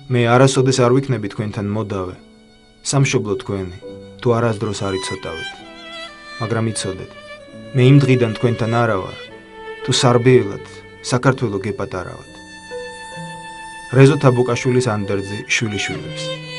მე არასოდეს არ ვიქნები თქვენთან მოდავე. სამშობლო თქვენი, თუ არასდროს არ იცოდავთ. მაგრამ იცოდეთ, მე იმ დღიდან თქვენთან არა ვარ, თუ სარბიელად საქართველო გეპატარავთ. რეზო თაბუკაშვილის ანდერძი შვილიშვილებს.